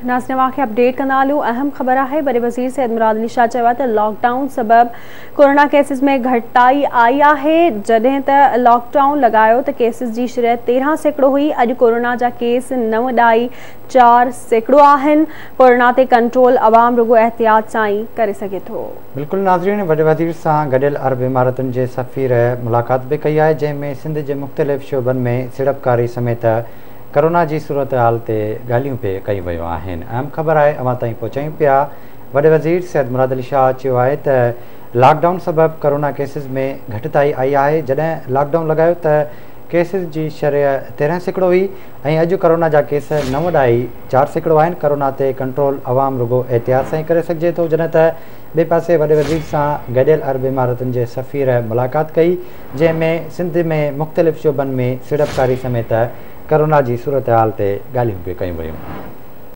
नाज़रीन खे अपडेट कंदा हलूं। अहम ख़बर है, वॾे वज़ीर सैयद मुराद अली शाह चयो त लॉकडाउन सबब कोरोना केसिस में घटाई आई है। जॾहिं त लॉकडाउन लगायो त केसिस जी शरह 13% हुई। अॼु कोरोना जा केस 9.4% आहिनि। कोरोना ते कंट्रोल अवाम रुगो एहतियात सां ई करे सघे थो। बिल्कुलु नाज़रीन, वॾे वज़ीर सां गॾियल अरब इमारतुनि जे सफ़ीर मुलाक़ात बि कई आहे, जंहिंमें सिंध जे मुख़्तलिफ़ शोबनि में सीड़पकारी समेत कोरोना जी सूरत हाल ते ॻाल्हियूं पे कई वियूं आहिनि। अहम ख़बर आहे, अवां ताईं पहुचायूं पिया। वॾे वज़ीर सैयद मुराद अली शाह चयो आहे त लॉकडाउन सबबि कोरोना केसिस में घटिताई आई आहे। जॾहिं लॉकडाउन लॻायो त केसिस जी शरह 13% हुई ऐं अॼु कोरोना जा केस 9.4% आहिनि। कोरोना ते कंट्रोल अवाम रुगो एहतियात सां ई करे सघिजे थो। जॾहिं त ॿिए पासे वॾे वज़ीर सां गॾियल अरब इमारतुनि जे सफ़ीर मुलाक़ात कई, जंहिंमें सिंध में मुख़्तलिफ़ शोबनि में सीड़पकारी समेत कोरोना जी सूरत हाल ते ॻाल्हियूं बि कयूं वियूं।